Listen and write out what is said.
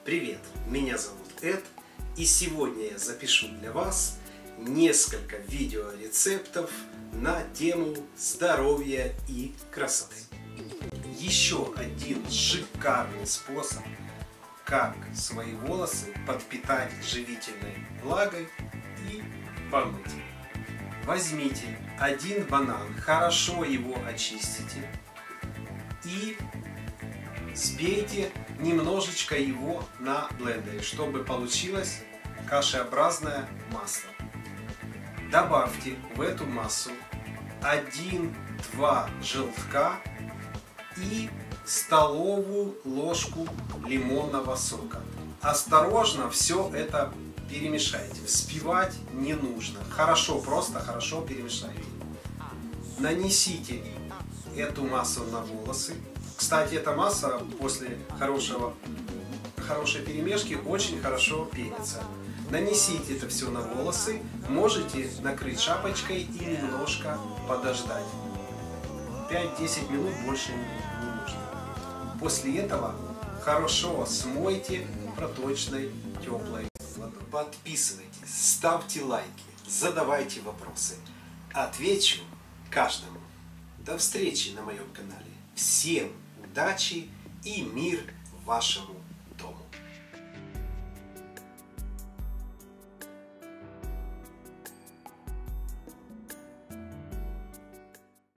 Привет, меня зовут Эд, и сегодня я запишу для вас несколько видеорецептов на тему здоровья и красоты. Еще один шикарный способ, как свои волосы подпитать живительной влагой и помыть. Возьмите один банан, хорошо его очистите и взбейте немножечко его на блендере, чтобы получилось кашеобразное масло. Добавьте в эту массу 1-2 желтка и столовую ложку лимонного сока. Осторожно все это перемешайте. Взбивать не нужно. просто хорошо перемешайте. Нанесите эту массу на волосы. Кстати, эта масса после хорошей перемешки очень хорошо пенится. Нанесите это все на волосы. Можете накрыть шапочкой и немножко подождать. 5-10 минут больше не нужно. После этого хорошо смойте проточной теплой водой. Подписывайтесь, ставьте лайки, задавайте вопросы. Отвечу каждому. До встречи на моем канале. Всем удачи и мир вашему дому.